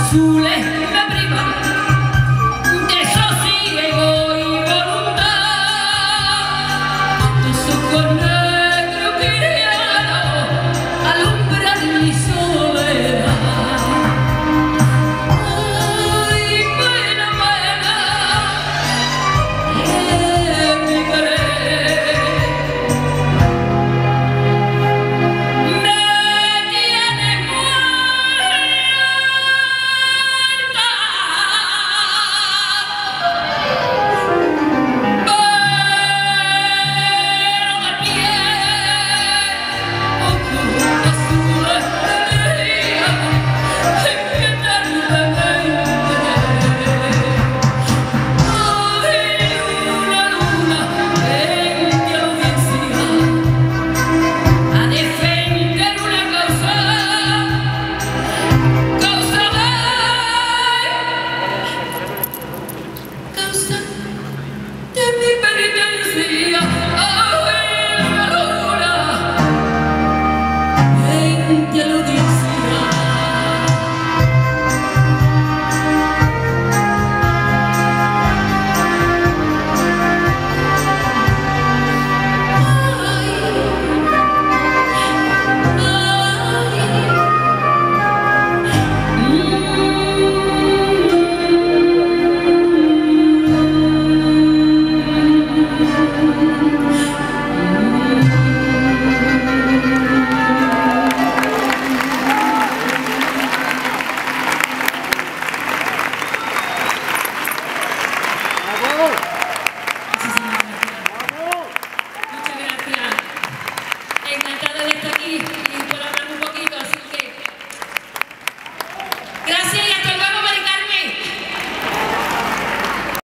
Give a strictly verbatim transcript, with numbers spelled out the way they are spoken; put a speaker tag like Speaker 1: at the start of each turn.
Speaker 1: azules me privan de sosiego y voluntad, tus ojos negros criados alumbran mi soledad. Ay, pena, pena, en mi querer me tiene muerta, pero de piel ojos azules de día eternamente. Ay, luna, luna, vente a audiencia a defender una causa, causa de, causa de mi penitencia. Ay, luna, luna, vente a la audiencia. Muchas gracias. Encantada de estar aquí y por hablar un poquito, así que gracias.